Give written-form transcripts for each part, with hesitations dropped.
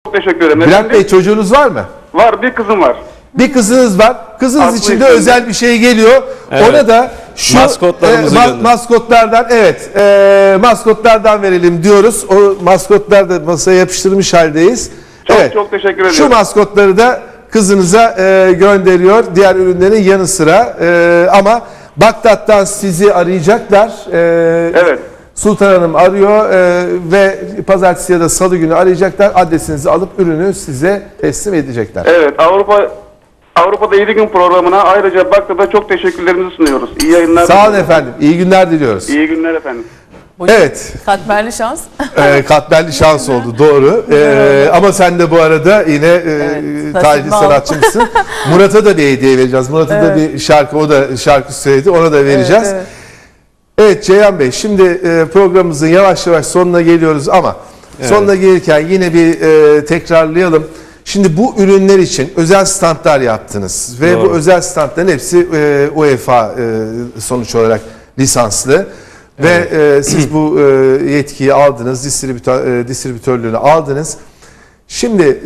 teşekkür ederim. Bülent Bey, çocuğunuz var mı? Var, bir kızım var. Bir kızınız var. Kızınız Aslı için de isminde. özel bir şey geliyor. Evet. Ona da şu Maskotlarımızı gönder. maskotlardan, evet, maskotlardan verelim diyoruz. O maskotlar da masaya yapıştırmış haldeyiz. Çok teşekkür ediyorum. Şu maskotları da kızınıza gönderiyor. Diğer ürünlerin yanı sıra. Ama Bagdat'tan sizi arayacaklar. Evet. Sultan Hanım arıyor ve pazartesi ya da salı günü arayacaklar. Adresinizi alıp ürünü size teslim edecekler. Evet, Avrupa'da 7 gün programına ayrıca Bagdat'a çok teşekkürlerimizi sunuyoruz. İyi yayınlar. Sağ olun efendim. İyi günler diliyoruz. İyi günler efendim. Evet. Katmerli şans. Katmerli şans oldu, doğru. Ama sen de bu arada yine tarihi sanatçımsın. Murat'a da bir hediye vereceğiz. Murat'a da bir şarkı, o da şarkı söyledi, ona da vereceğiz. Evet Ceyhan Bey, şimdi programımızın yavaş yavaş sonuna geliyoruz ama sonuna gelirken yine bir tekrarlayalım. Şimdi bu ürünler için özel standlar yaptınız ve Doğru. bu özel standların hepsi UEFA sonuç olarak lisanslı. Evet. Ve siz bu yetkiyi aldınız, distribütörlüğünü aldınız. Şimdi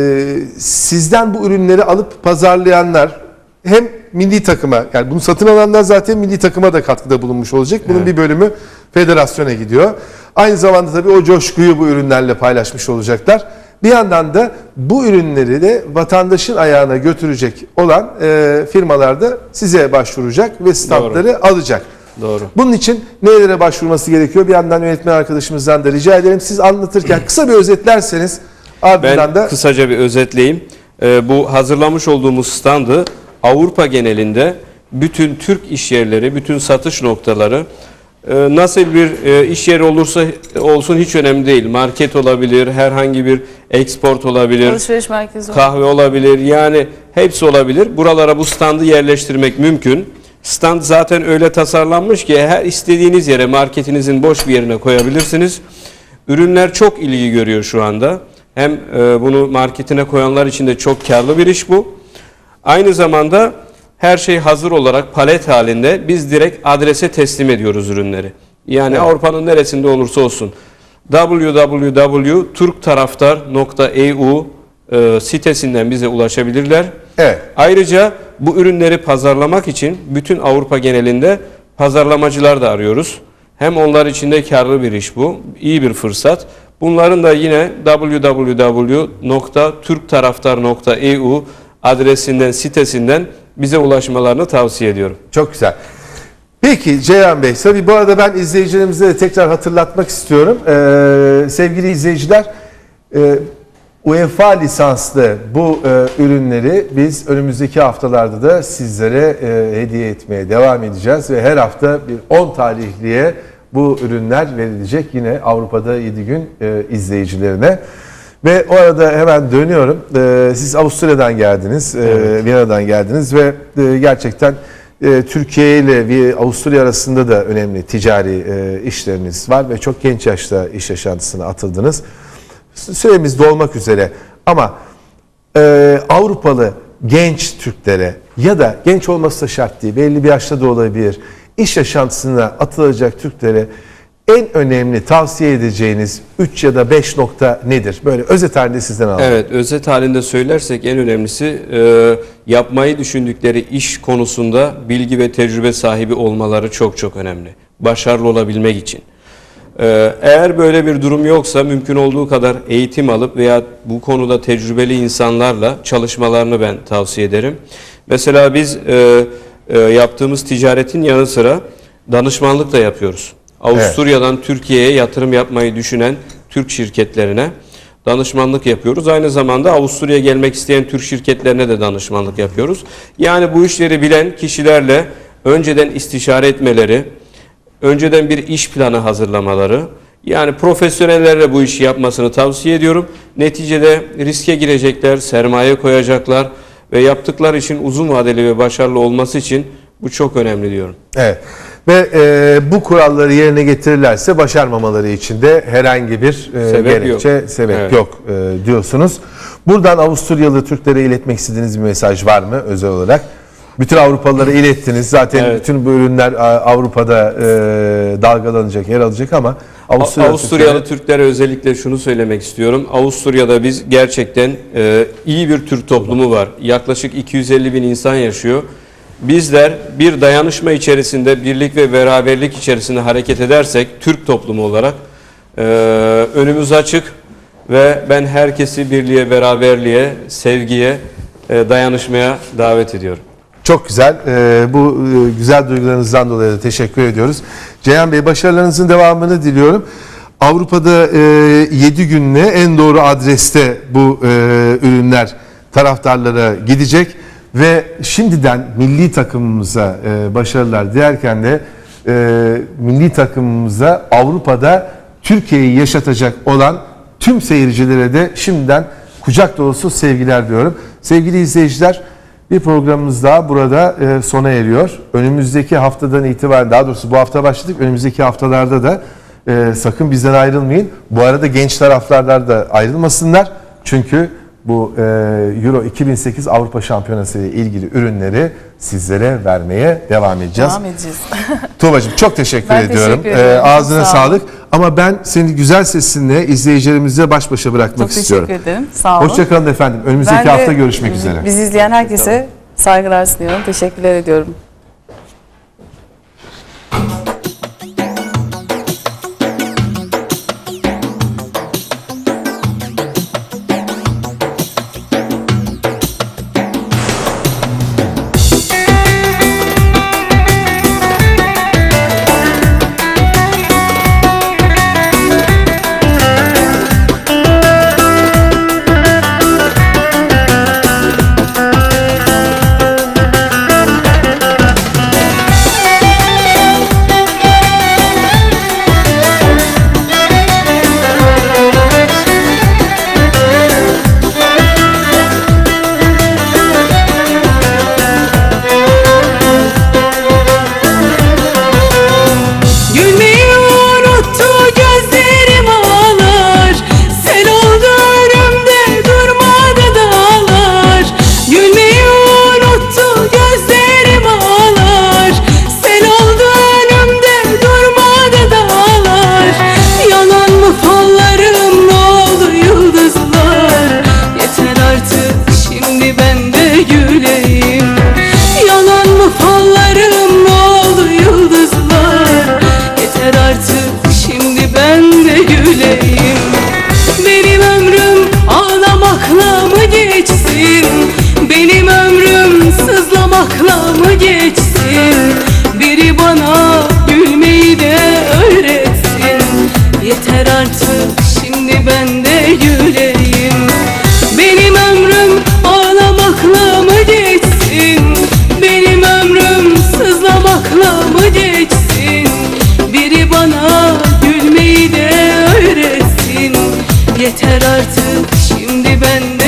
sizden bu ürünleri alıp pazarlayanlar hem milli takıma, yani bunu satın alanlar zaten milli takıma da katkıda bulunmuş olacak. Bunun bir bölümü federasyona gidiyor. Aynı zamanda tabii o coşkuyu bu ürünlerle paylaşmış olacaklar. Bir yandan da bu ürünleri de vatandaşın ayağına götürecek olan firmalar da size başvuracak ve standları alacak. Doğru. Bunun için nelere başvurması gerekiyor? Bir yandan yönetmen arkadaşımızdan da rica ederim. Siz anlatırken kısa bir özetlerseniz ardından da... Ben kısaca bir özetleyeyim. Bu hazırlamış olduğumuz standı Avrupa genelinde bütün Türk işyerleri, bütün satış noktaları, nasıl bir iş yeri olursa olsun hiç önemli değil. Market olabilir, herhangi bir export olabilir, Alışveriş merkezi kahve olabilir, yani hepsi olabilir. Buralara bu standı yerleştirmek mümkün. Stand zaten öyle tasarlanmış ki her istediğiniz yere, marketinizin boş bir yerine koyabilirsiniz. Ürünler çok ilgi görüyor şu anda. Hem bunu marketine koyanlar için de çok karlı bir iş bu. Aynı zamanda her şey hazır olarak palet halinde biz direkt adrese teslim ediyoruz ürünleri. Yani Avrupa'nın neresinde olursa olsun www.turktaraftar.eu sitesinden bize ulaşabilirler. Evet. Ayrıca bu ürünleri pazarlamak için bütün Avrupa genelinde pazarlamacılar da arıyoruz. Hem onlar için de karlı bir iş bu. İyi bir fırsat. Bunların da yine www.turktaraftar.eu adresinden, sitesinden bize ulaşmalarını tavsiye ediyorum. Çok güzel. Peki Ceyhan Bey, tabii bu arada ben izleyicilerimize de tekrar hatırlatmak istiyorum. Sevgili izleyiciler, UEFA lisanslı bu ürünleri biz önümüzdeki haftalarda da sizlere hediye etmeye devam edeceğiz ve her hafta bir 10 tarihliye bu ürünler verilecek yine Avrupa'da 7 gün izleyicilerine. Ve o arada hemen dönüyorum. Siz Avusturya'dan geldiniz, Viyana'dan geldiniz ve gerçekten Türkiye ile Avusturya arasında da önemli ticari işleriniz var ve çok genç yaşta iş yaşantısına atıldınız. Süremiz dolmak üzere ama Avrupalı genç Türklere ya da genç olması da şart değil, belli bir yaşta da olabilir, iş yaşantısına atılacak Türklere en önemli tavsiye edeceğiniz 3 ya da 5 nokta nedir? Böyle özet halinde sizden alalım. Evet, özet halinde söylersek en önemlisi yapmayı düşündükleri iş konusunda bilgi ve tecrübe sahibi olmaları çok çok önemli. Başarılı olabilmek için. Eğer böyle bir durum yoksa mümkün olduğu kadar eğitim alıp veya bu konuda tecrübeli insanlarla çalışmalarını ben tavsiye ederim. Mesela biz yaptığımız ticaretin yanı sıra danışmanlık da yapıyoruz. Avusturya'dan Türkiye'ye yatırım yapmayı düşünen Türk şirketlerine danışmanlık yapıyoruz. Aynı zamanda Avusturya'ya gelmek isteyen Türk şirketlerine de danışmanlık yapıyoruz. Yani bu işleri bilen kişilerle önceden istişare etmeleri, önceden bir iş planı hazırlamaları, yani profesyonellerle bu işi yapmasını tavsiye ediyorum. Neticede riske girecekler, sermaye koyacaklar ve yaptıkları için uzun vadeli ve başarılı olması için bu çok önemli diyorum. Evet. Ve bu kuralları yerine getirirlerse başarmamaları için de herhangi bir sebep yok diyorsunuz. Buradan Avusturyalı Türklere iletmek istediğiniz bir mesaj var mı özel olarak? Bütün Avrupalılara ilettiniz. Zaten bütün bu ürünler Avrupa'da dalgalanacak, yer alacak ama Avusturyalı Türklere özellikle şunu söylemek istiyorum. Avusturya'da biz gerçekten iyi bir Türk toplumu var. Yaklaşık 250 bin insan yaşıyor. Bizler bir dayanışma içerisinde, birlik ve beraberlik içerisinde hareket edersek Türk toplumu olarak önümüz açık ve ben herkesi birliğe, beraberliğe, sevgiye, dayanışmaya davet ediyorum. Çok güzel. Bu güzel duygularınızdan dolayı da teşekkür ediyoruz. Ceyhan Bey, başarılarınızın devamını diliyorum. Avrupa'da 7 günle en doğru adreste bu ürünler taraftarlara gidecek ve şimdiden milli takımımıza başarılar dilerken de milli takımımıza Avrupa'da Türkiye'yi yaşatacak olan tüm seyircilere de şimdiden kucak dolusu sevgiler diyorum. Sevgili izleyiciler, bir programımız daha burada sona eriyor. Önümüzdeki haftadan itibaren, daha doğrusu bu hafta başladık, önümüzdeki haftalarda da sakın bizden ayrılmayın. Bu arada genç taraftarlar da ayrılmasınlar. Çünkü bu Euro 2008 Avrupa Şampiyonası ile ilgili ürünleri sizlere vermeye devam edeceğiz. Tuğbacığım çok teşekkür ediyorum. Ağzına sağlık. Ama ben seni güzel sesinle izleyicilerimizle baş başa bırakmak istiyorum. Çok teşekkür ederim. Sağ olun. Hoşçakalın efendim. Önümüzdeki hafta görüşmek üzere. Bizi izleyen herkese saygılar sunuyorum. Teşekkürler ediyorum. Yeter artık şimdi ben